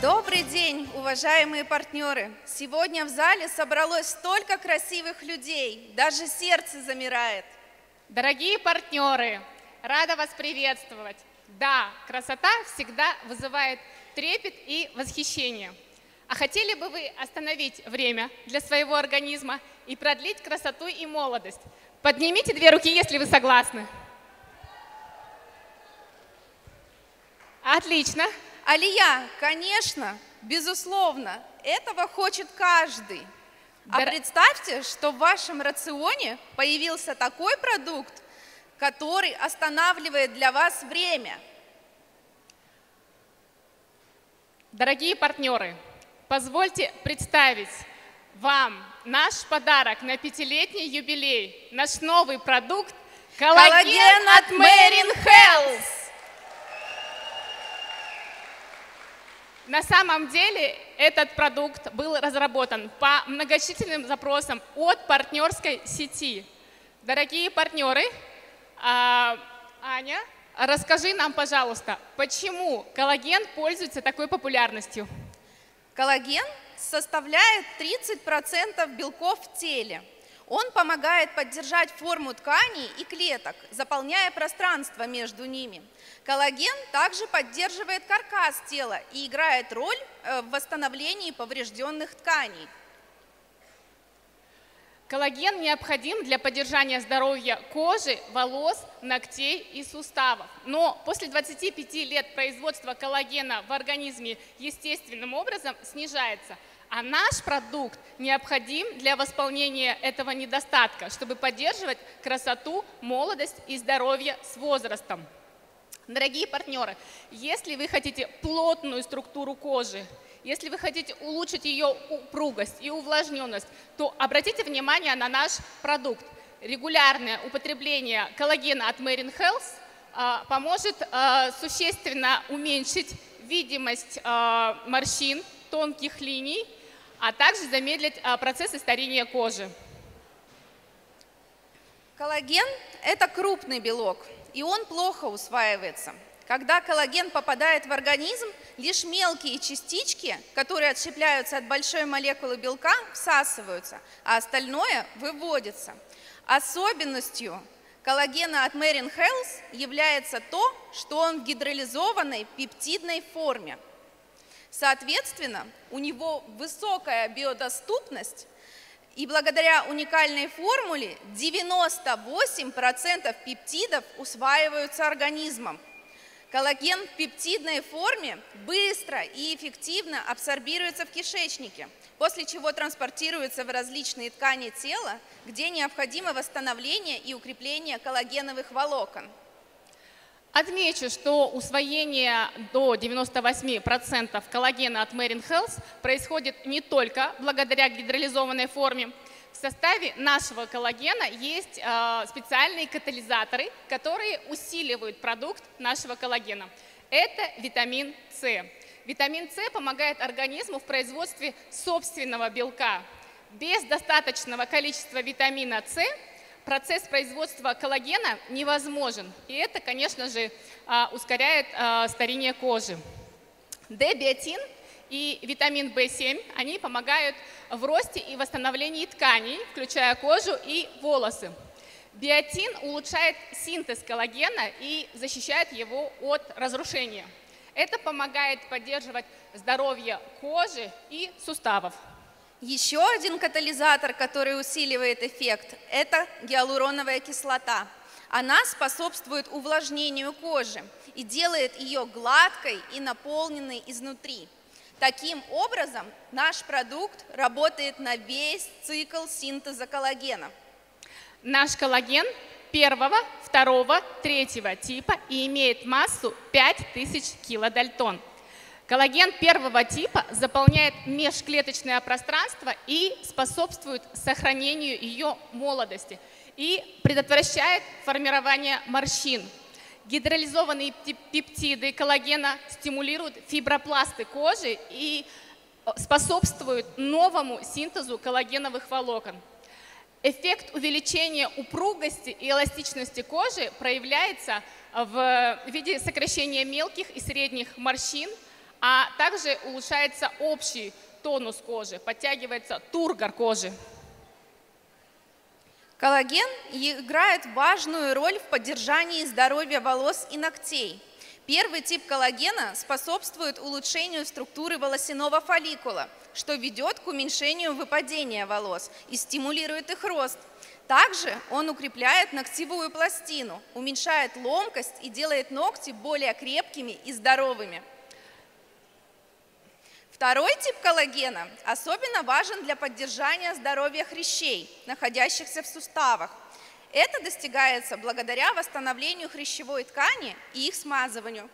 Добрый день, уважаемые партнеры! Сегодня в зале собралось столько красивых людей, даже сердце замирает. Дорогие партнеры, рада вас приветствовать. Да, красота всегда вызывает трепет и восхищение. А хотели бы вы остановить время для своего организма и продлить красоту и молодость? Поднимите 2 руки, если вы согласны. Отлично. Алия, конечно, безусловно, этого хочет каждый. А представьте, что в вашем рационе появился такой продукт, который останавливает для вас время. Дорогие партнеры, позвольте представить вам наш подарок на 5-летний юбилей, наш новый продукт «Коллаген от Marine Health». На самом деле этот продукт был разработан по многочисленным запросам от партнерской сети. Дорогие партнеры, Аня, расскажи нам, пожалуйста, почему коллаген пользуется такой популярностью? Коллаген составляет 30% белков в теле. Он помогает поддержать форму тканей и клеток, заполняя пространство между ними. Коллаген также поддерживает каркас тела и играет роль в восстановлении поврежденных тканей. Коллаген необходим для поддержания здоровья кожи, волос, ногтей и суставов. Но после 25 лет производства коллагена в организме естественным образом снижается. А наш продукт необходим для восполнения этого недостатка, чтобы поддерживать красоту, молодость и здоровье с возрастом. Дорогие партнеры, если вы хотите плотную структуру кожи, если вы хотите улучшить ее упругость и увлажненность, то обратите внимание на наш продукт. Регулярное употребление коллагена от Marine Health поможет существенно уменьшить видимость морщин, тонких линий, а также замедлить процессы старения кожи. Коллаген – это крупный белок, и он плохо усваивается. Когда коллаген попадает в организм, лишь мелкие частички, которые отщепляются от большой молекулы белка, всасываются, а остальное выводится. Особенностью коллагена от Marine Health является то, что он в гидролизованной пептидной форме. Соответственно, у него высокая биодоступность, и благодаря уникальной формуле 98% пептидов усваиваются организмом. Коллаген в пептидной форме быстро и эффективно абсорбируется в кишечнике, после чего транспортируется в различные ткани тела, где необходимо восстановление и укрепление коллагеновых волокон. Отмечу, что усвоение до 98% коллагена от Marine Health происходит не только благодаря гидролизованной форме. В составе нашего коллагена есть специальные катализаторы, которые усиливают продукт нашего коллагена. Это витамин С. Витамин С помогает организму в производстве собственного белка. Без достаточного количества витамина С процесс производства коллагена невозможен. И это, конечно же, ускоряет старение кожи. D-биотин и витамин В7, они помогают в росте и восстановлении тканей, включая кожу и волосы. Биотин улучшает синтез коллагена и защищает его от разрушения. Это помогает поддерживать здоровье кожи и суставов. Еще один катализатор, который усиливает эффект, это гиалуроновая кислота. Она способствует увлажнению кожи и делает ее гладкой и наполненной изнутри. Таким образом, наш продукт работает на весь цикл синтеза коллагена. Наш коллаген 1, 2, 3 типа и имеет массу 5000 килодальтон. Коллаген 1 типа заполняет межклеточное пространство и способствует сохранению ее молодости и предотвращает формирование морщин. Гидролизованные пептиды коллагена стимулируют фибропласты кожи и способствуют новому синтезу коллагеновых волокон. Эффект увеличения упругости и эластичности кожи проявляется в виде сокращения мелких и средних морщин, а также улучшается общий тонус кожи, подтягивается тургор кожи. Коллаген играет важную роль в поддержании здоровья волос и ногтей. Первый тип коллагена способствует улучшению структуры волосяного фолликула, что ведет к уменьшению выпадения волос и стимулирует их рост. Также он укрепляет ногтевую пластину, уменьшает ломкость и делает ногти более крепкими и здоровыми. Второй тип коллагена особенно важен для поддержания здоровья хрящей, находящихся в суставах. Это достигается благодаря восстановлению хрящевой ткани и их смазыванию.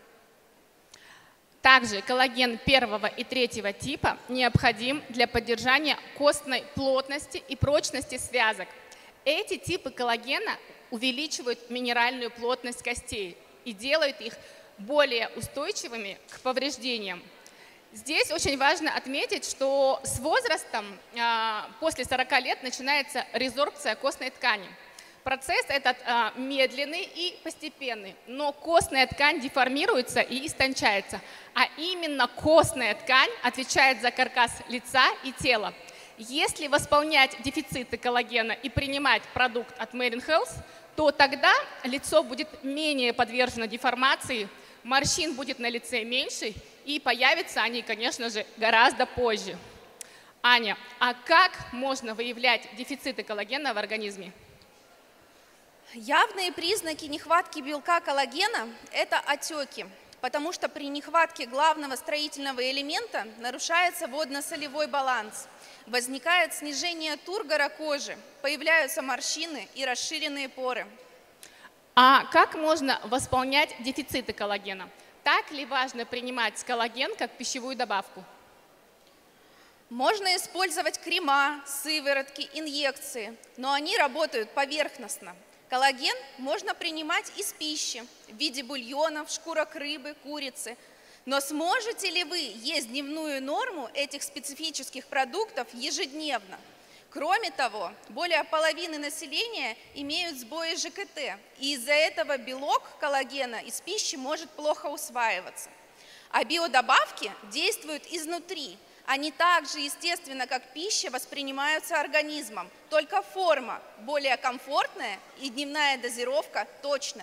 Также коллаген первого и третьего типа необходим для поддержания костной плотности и прочности связок. Эти типы коллагена увеличивают минеральную плотность костей и делают их более устойчивыми к повреждениям. Здесь очень важно отметить, что с возрастом, после 40 лет, начинается резорбция костной ткани. Процесс этот медленный и постепенный, но костная ткань деформируется и истончается, а именно костная ткань отвечает за каркас лица и тела. Если восполнять дефициты коллагена и принимать продукт от Marine Health, то тогда лицо будет менее подвержено деформации, морщин будет на лице меньше, и появятся они, конечно же, гораздо позже. Аня, а как можно выявлять дефициты коллагена в организме? Явные признаки нехватки белка коллагена – это отеки, потому что при нехватке главного строительного элемента нарушается водно-солевой баланс, возникает снижение тургора кожи, появляются морщины и расширенные поры. А как можно восполнять дефициты коллагена? Так ли важно принимать коллаген как пищевую добавку? Можно использовать крема, сыворотки, инъекции, но они работают поверхностно. Коллаген можно принимать из пищи в виде бульонов, шкурок рыбы, курицы. Но сможете ли вы есть дневную норму этих специфических продуктов ежедневно? Кроме того, более половины населения имеют сбои ЖКТ, и из-за этого белок коллагена из пищи может плохо усваиваться. А биодобавки действуют изнутри. Они так же естественно, как пища, воспринимаются организмом, только форма более комфортная и дневная дозировка точная.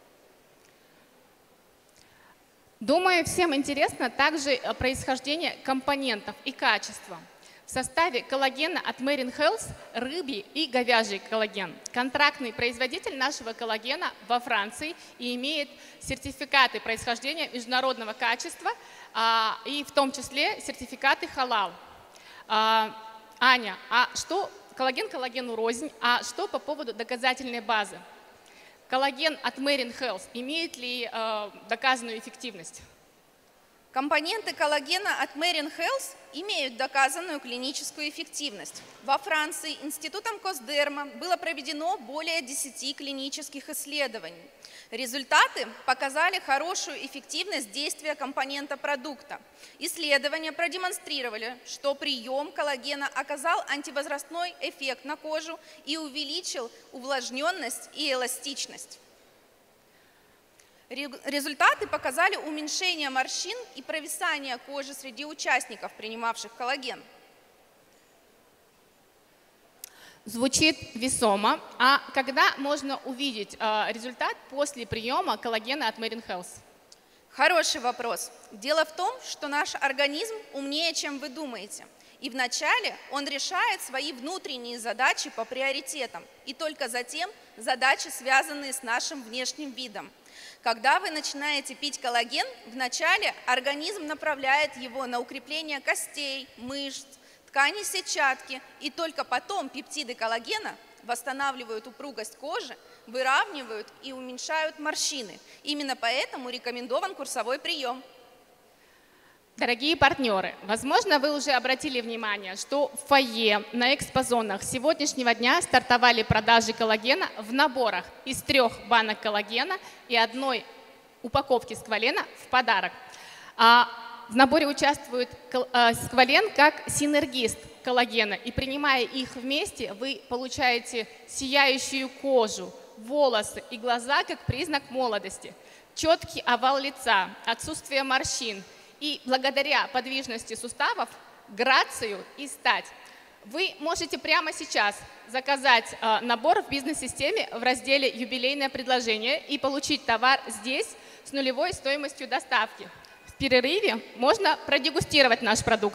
Думаю, всем интересно также происхождение компонентов и качество. В составе коллагена от Marine Health рыбий и говяжий коллаген. Контрактный производитель нашего коллагена во Франции и имеет сертификаты происхождения международного качества, и в том числе сертификаты халал. Аня, а что коллаген коллагену рознь, а что по поводу доказательной базы? Коллаген от Marine Health имеет ли доказанную эффективность? Компоненты коллагена от Marine Health имеют доказанную клиническую эффективность. Во Франции институтом Косдерма было проведено более 10 клинических исследований. Результаты показали хорошую эффективность действия компонента продукта. Исследования продемонстрировали, что прием коллагена оказал антивозрастной эффект на кожу и увеличил увлажненность и эластичность. Результаты показали уменьшение морщин и провисание кожи среди участников, принимавших коллаген. Звучит весомо. А когда можно увидеть результат после приема коллагена от Marine Health? Хороший вопрос. Дело в том, что наш организм умнее, чем вы думаете. И вначале он решает свои внутренние задачи по приоритетам, и только затем задачи, связанные с нашим внешним видом. Когда вы начинаете пить коллаген, вначале организм направляет его на укрепление костей, мышц, тканей сетчатки, и только потом пептиды коллагена восстанавливают упругость кожи, выравнивают и уменьшают морщины. Именно поэтому рекомендован курсовой прием. Дорогие партнеры, возможно, вы уже обратили внимание, что в фойе на экспозонах с сегодняшнего дня стартовали продажи коллагена в наборах из 3 банок коллагена и 1 упаковки сквалена в подарок. В наборе участвует сквален как синергист коллагена, и принимая их вместе, вы получаете сияющую кожу, волосы и глаза как признак молодости, четкий овал лица, отсутствие морщин и благодаря подвижности суставов грацию и стать. Вы можете прямо сейчас заказать набор в бизнес-системе в разделе «Юбилейное предложение» и получить товар здесь с нулевой стоимостью доставки. В перерыве можно продегустировать наш продукт.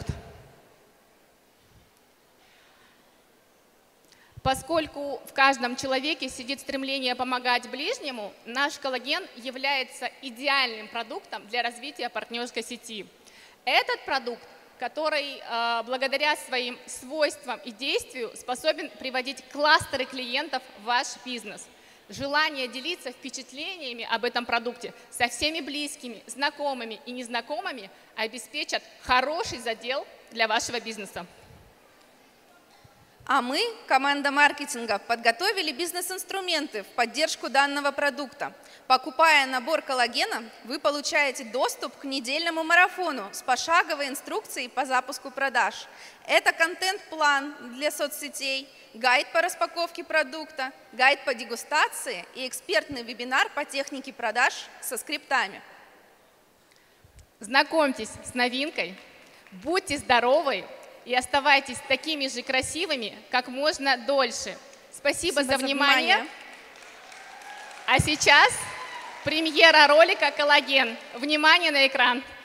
Поскольку в каждом человеке сидит стремление помогать ближнему, наш коллаген является идеальным продуктом для развития партнерской сети. Этот продукт, который благодаря своим свойствам и действию способен приводить кластеры клиентов в ваш бизнес. Желание делиться впечатлениями об этом продукте со всеми близкими, знакомыми и незнакомыми обеспечат хороший задел для вашего бизнеса. А мы, команда маркетинга, подготовили бизнес-инструменты в поддержку данного продукта. Покупая набор коллагена, вы получаете доступ к недельному марафону с пошаговой инструкцией по запуску продаж. Это контент-план для соцсетей, гайд по распаковке продукта, гайд по дегустации и экспертный вебинар по технике продаж со скриптами. Знакомьтесь с новинкой, будьте здоровы и оставайтесь такими же красивыми как можно дольше. Спасибо за внимание. А сейчас премьера ролика «Коллаген». Внимание на экран.